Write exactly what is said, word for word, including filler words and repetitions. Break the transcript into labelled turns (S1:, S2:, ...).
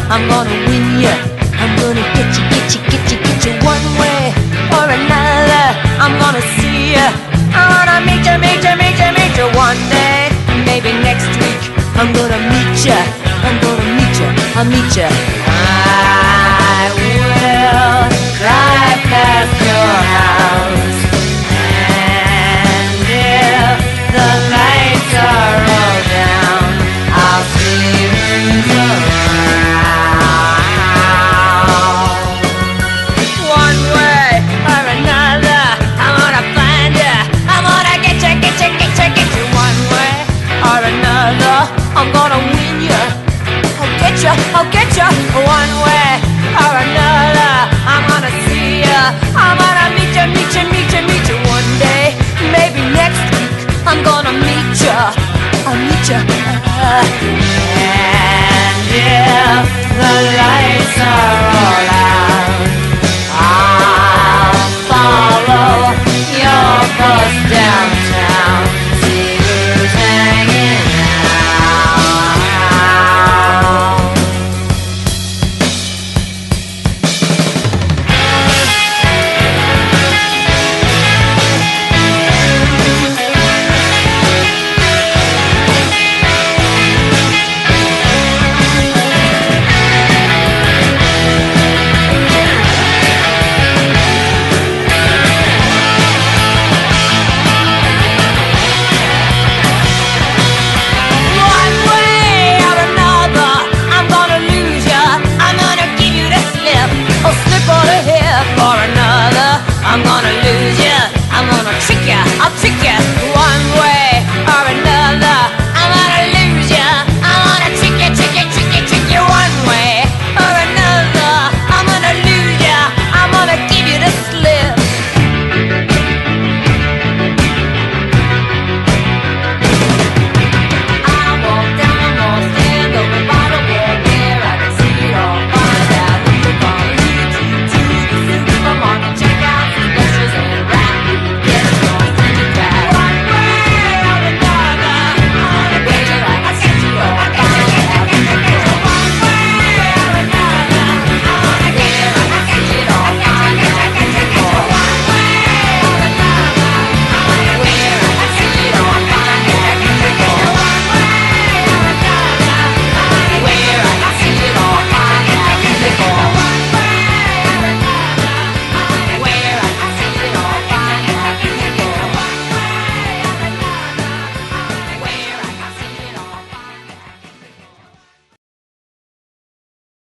S1: I'm gonna win ya. I'm gonna get you, get you, get you, get you one way or another. I'm gonna see ya. I wanna meet ya, meet ya, meet ya, meet ya one day, maybe next week. I'm gonna meet ya. I'm gonna meet ya. I'll meet ya. I will drive past your house, and if the lights are all down, I'll see who's around. One way or another, I'm gonna find ya. I'm gonna get ya, get ya, get ya, get you. One way or another, I'm gonna win ya. I'll get ya, I'll get ya. One way or another, I'm gonna see ya. I'm gonna meet ya, meet ya, meet ya, meet ya one day, maybe next week. I'm gonna meet ya. I'll meet ya. Uh, and if the